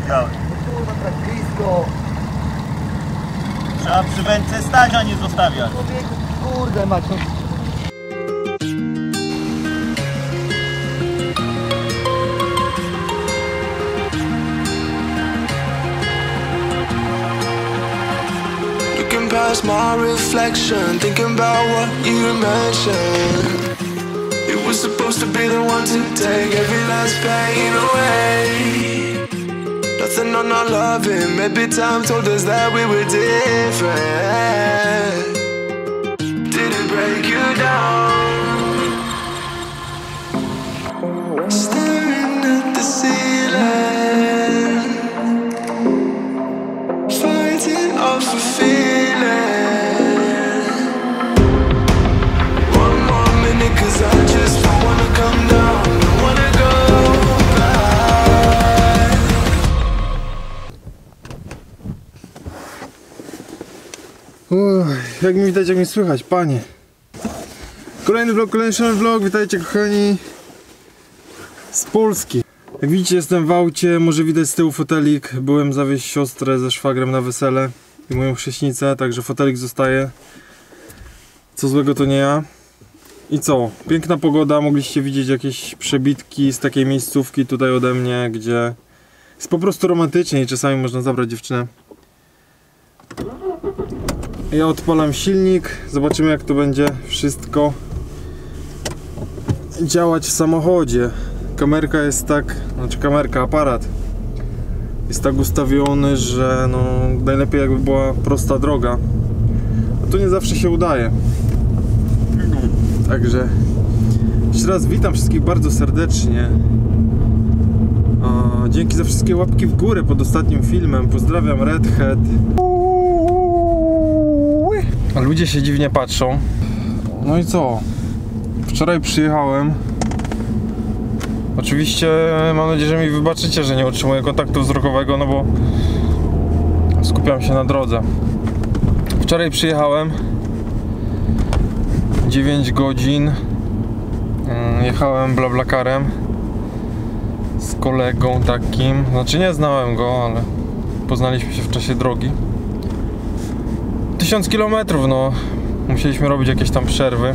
widziałem. Kurwa, tak blisko. Trzeba przy wędce stać, a nie zostawiać. Człowieku, kurde mać. Looking past my reflection, thinking about what you mentioned. It was supposed to be the one to take every last pain away. Nothing on our loving, maybe time told us that we were different. Did it break you down? Staring at the ceiling, fighting off a feeling. One more minute, 'cause I just don't wanna come down, don't wanna go back. Jak mi widać, jak mi słychać, panie. Kolejny vlog, witajcie kochani z Polski. Jak widzicie, jestem w aucie, może widać z tyłu fotelik. Byłem zawieźć siostrę ze szwagrem na wesele i moją chrzestnicę, także fotelik zostaje. Co złego to nie ja. I co? Piękna pogoda, mogliście widzieć jakieś przebitki z takiej miejscówki tutaj ode mnie, gdzie jest po prostu romantycznie i czasami można zabrać dziewczynę. Ja odpalam silnik, zobaczymy jak to będzie wszystko działać w samochodzie. Kamerka jest tak, aparat jest tak ustawiony, że no najlepiej jakby była prosta droga. A to nie zawsze się udaje. Także jeszcze raz witam wszystkich bardzo serdecznie. Dzięki za wszystkie łapki w górę pod ostatnim filmem. Pozdrawiam Redhead. Ludzie się dziwnie patrzą. No i co? Wczoraj przyjechałem. Oczywiście mam nadzieję, że mi wybaczycie, że nie utrzymuję kontaktu wzrokowego, no bo skupiam się na drodze. Wczoraj przyjechałem 9 godzin. Jechałem BlaBlaCarem z kolegą takim. Znaczy nie znałem go, ale poznaliśmy się w czasie drogi. 1000 km, no musieliśmy robić jakieś tam przerwy.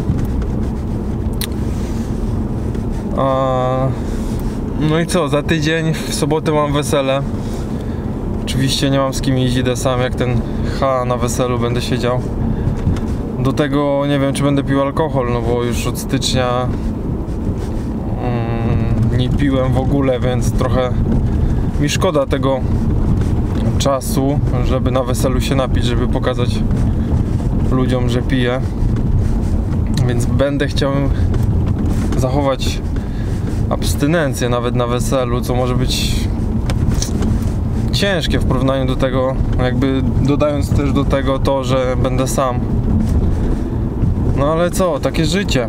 No i co, za tydzień w sobotę mam wesele. Oczywiście nie mam z kim iść, idę sam, jak ten na weselu będę siedział. Do tego nie wiem, czy będę pił alkohol, no bo już od stycznia nie piłem w ogóle, więc trochę mi szkoda tego czasu, żeby na weselu się napić, żeby pokazać ludziom, że piję. Więc będę chciał zachować abstynencję nawet na weselu, co może być ciężkie w porównaniu do tego, jakby dodając też do tego to, że będę sam. No ale co, takie życie.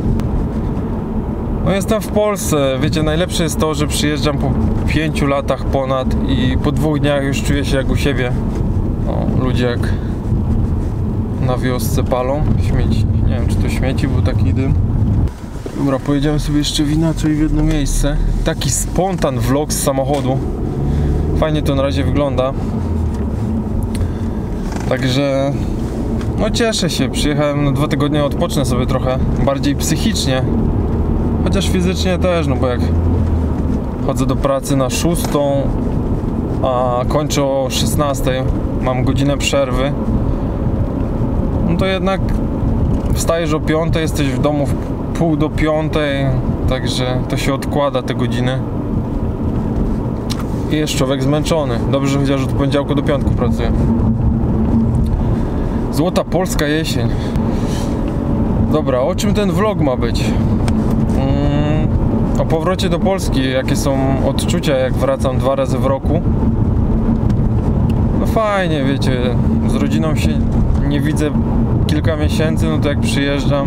No jestem w Polsce, wiecie, najlepsze jest to, że przyjeżdżam po 5 latach ponad i po 2 dniach już czuję się jak u siebie. No, ludzie jak na wiosce palą śmieci. Nie wiem, czy to śmieci, był taki dym. Dobra, pojedziemy sobie jeszcze w inaczej w jedno miejsce. Taki spontan vlog z samochodu. Fajnie to na razie wygląda. Także no cieszę się, przyjechałem na 2 tygodnie, odpocznę sobie trochę. Bardziej psychicznie. Chociaż fizycznie też, no bo jak chodzę do pracy na 6, a kończę o 16, mam godzinę przerwy, no to jednak wstajesz o 5, jesteś w domu w pół do 5, także to się odkłada te godziny. I jest człowiek zmęczony. Dobrze, że chociaż od poniedziałku do piątku pracuję. Złota polska jesień. Dobra, o czym ten vlog ma być? O powrocie do Polski, jakie są odczucia, jak wracam 2 razy w roku. No fajnie, wiecie, z rodziną się nie widzę kilka miesięcy, no to jak przyjeżdżam,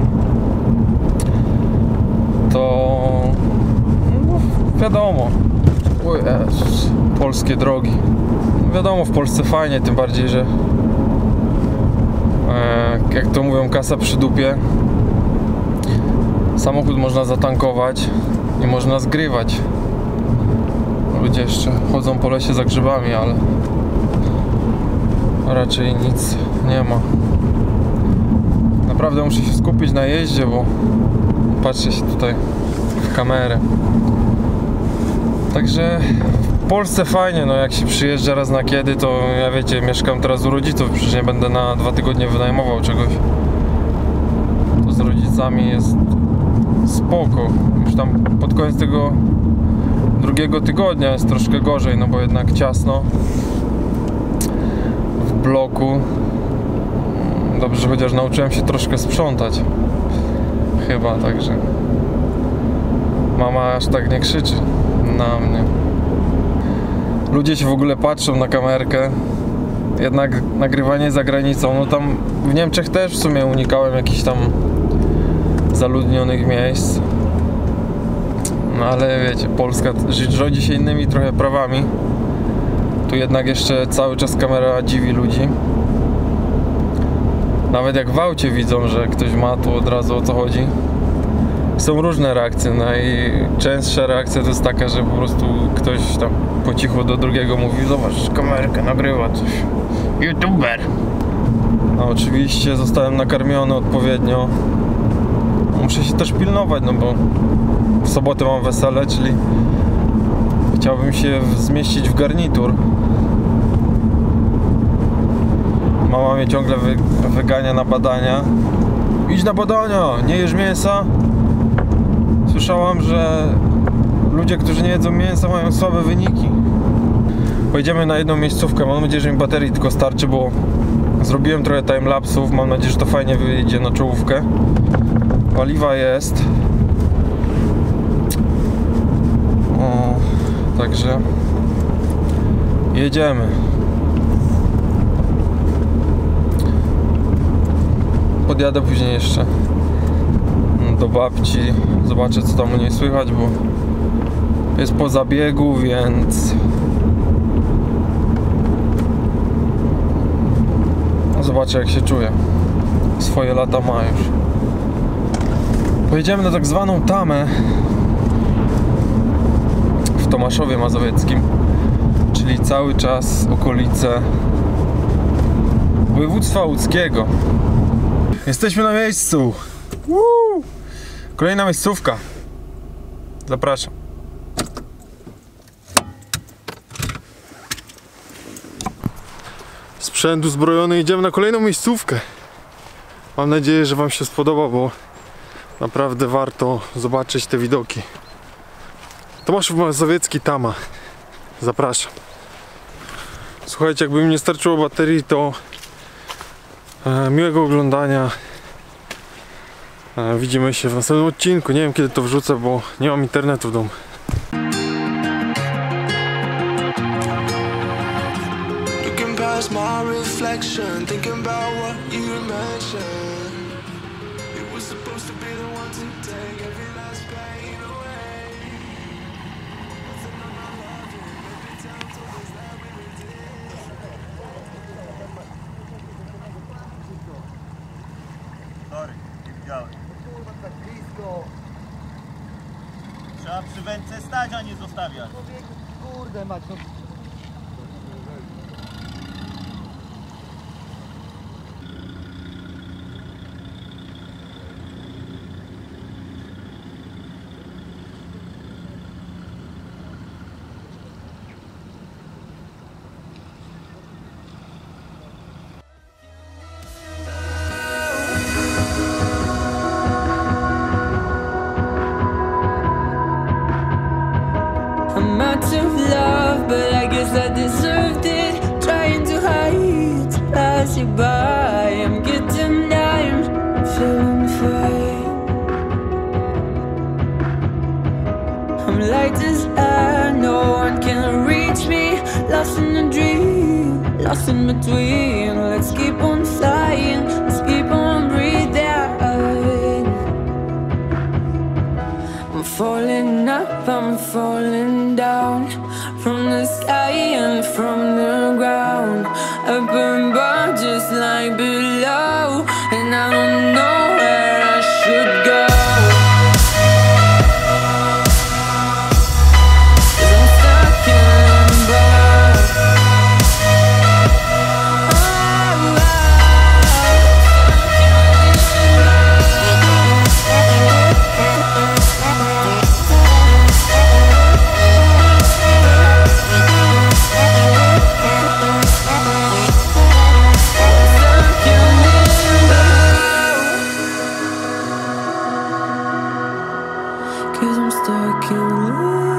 to no, wiadomo, o Jezus, polskie drogi. No wiadomo, w Polsce fajnie, tym bardziej, że jak to mówią, kasa przy dupie. Samochód można zatankować i można zgrywać. ludzie jeszcze chodzą po lesie za grzybami, ale raczej nic nie ma. Naprawdę muszę się skupić na jeździe, bo patrzę się tutaj w kamerę. Także w Polsce fajnie, no jak się przyjeżdża raz na kiedy, to ja wiecie, mieszkam teraz u rodziców, przecież nie będę na 2 tygodnie wynajmował czegoś. To z rodzicami jest spoko. Już tam pod koniec tego drugiego tygodnia jest troszkę gorzej, no bo jednak ciasno w bloku. Dobrze, chociaż nauczyłem się troszkę sprzątać chyba, także mama aż tak nie krzyczy na mnie. Ludzie się w ogóle patrzą na kamerkę. Jednak nagrywanie za granicą, no tam w Niemczech też w sumie unikałem jakichś tam zaludnionych miejsc. No ale wiecie, Polska rządzi się innymi trochę prawami. Tu jednak jeszcze cały czas kamera dziwi ludzi. Nawet jak w aucie widzą, że ktoś ma, tu od razu o co chodzi. Są różne reakcje. Najczęstsza reakcja to jest taka, że po prostu ktoś tam po cichu do drugiego mówi: zobacz, kamerkę nagrywa coś. YouTuber. A oczywiście zostałem nakarmiony odpowiednio. Muszę się też pilnować, no bo w sobotę mam wesele, czyli chciałbym się zmieścić w garnitur. Mama mnie ciągle wygania na badania. Idź na badania, nie jesz mięsa. Słyszałam, że ludzie, którzy nie jedzą mięsa, mają słabe wyniki. Pojedziemy na jedną miejscówkę. Mam nadzieję, że mi baterii tylko starczy, bo zrobiłem trochę timelapsów. Mam nadzieję, że to fajnie wyjdzie na czołówkę. Paliwa jest. O, także jedziemy. Podjadę później jeszcze do babci. Zobaczę, co tam u niej słychać, bo jest po zabiegu, więc zobaczę, jak się czuje. Swoje lata ma już. Pojedziemy na tak zwaną Tamę w Tomaszowie Mazowieckim, czyli cały czas okolice województwa łódzkiego. Jesteśmy na miejscu. Kolejna miejscówka. Zapraszam. Sprzęt uzbrojony, idziemy na kolejną miejscówkę. Mam nadzieję, że wam się spodoba, bo naprawdę warto zobaczyć te widoki. Tomaszów Mazowiecki, Tama. Zapraszam. Słuchajcie, jakby mi nie starczyło baterii, to miłego oglądania. Widzimy się w następnym odcinku. Nie wiem, kiedy to wrzucę, bo nie mam internetu w domu. Looking past my reflection, thinking about what you mentioned. It was supposed to be the one to take every last pain away. Nothing on my love, every time told us that we were Sorry, nie widziałem. Kurwa, tak blisko. Trzeba przy wędce stać, a nie zostawiać. Człowieku, kurde mać, no. I'm out of love, but I guess I deserved it. Trying to hide, to pass you by. I'm getting down, feeling fine. I'm light as air, no one can reach me. Lost in a dream, lost in between. Let's keep on flying, let's keep on breathing. I'm falling up, I'm falling down. From the sky and from the ground. Up above just like below. And I don't know where I should go. 'Cause I'm stuck in stuck in love.